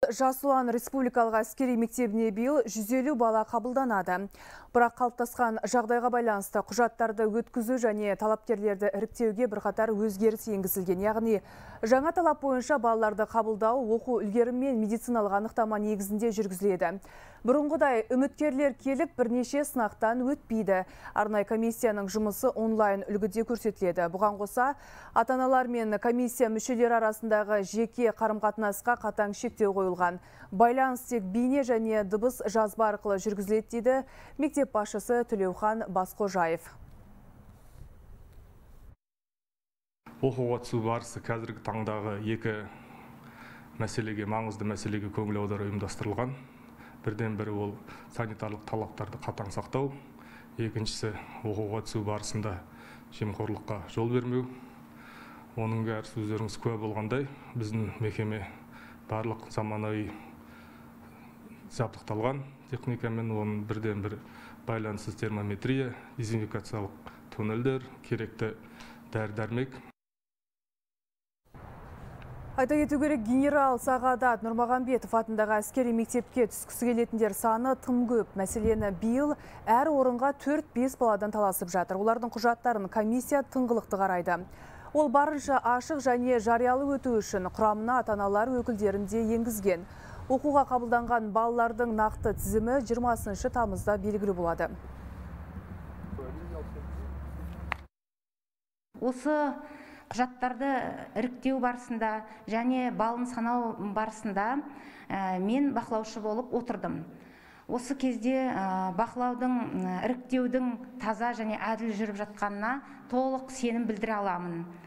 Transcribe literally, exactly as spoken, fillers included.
Жас ұлан республикалық әскери мектебіне биыл жүз елу бала қабылданады. Бірақ қалыптасқан жағдайға байланысты құжаттарды өткізу және талапкерлерді іріктеуге бірқатар өзгеріс енгізілген. Яғни жаңа талап бойынша балаларды қабылдау оқу үлгерім мен медициналық анықтама негізінде жүргізіледі. Бұрынғыдай үміткерлер келіп бірнеше сынақтан өтпейді. Арнайы комиссияның жұмысы онлайн үлгіде көрсетіледі. Бұған қоса ата-аналар мен комиссия мүшелері арасындағы жеке қарым-қатынасқа қатаң шектеу қойылған. Байланыс тек бейне және дыбыс жазба арқылы жүргізіледі дейді мектеп басшысы Төлеухан Басқожаев. Оқуға түсу барысы қазіргі таңдағы екі мәселеге, маңызды мәселеге көңіл аудару ұйымдастырылған. Бірден бірі ол санитарлық талаптарды қатаң сақтау. Екіншісі оқуға түсу барысында жемқорлыққа жол бермеу. Оның бәрі өздеріңіз куә болғандай, біздің мекеме барлық заманауи жабдықталған техникамен, оның бірден бір байланыссыз термометрия, дезинфекциялық туннельдер, керекті дәрі-дәрмек. Айта кету керек, генерал Сағадат Нұрмағамбетов атындағы әскери мектепке түскісі келетіндер саны тым көп. Мәселені биыл әр орынға төрт-бес баладан таласып жатыр. Олардың құжаттарын комиссия тыңғылықты қарайды. Ол барынша ашық және жариялы өту үшін құрамына ата-аналар өкілдерінде енгізген. Оқуға қабылданған балалардың нақты тізімі жиырмасыншы тамызда белгілі болады. Осы құжаттарды іріктеу барысында және балын санау барысында мен бақылаушы болып отырдым. Осы кезде бақылаудың, іріктеудің таза және әділ жүріп жатқанына толық сенім білдіре аламын.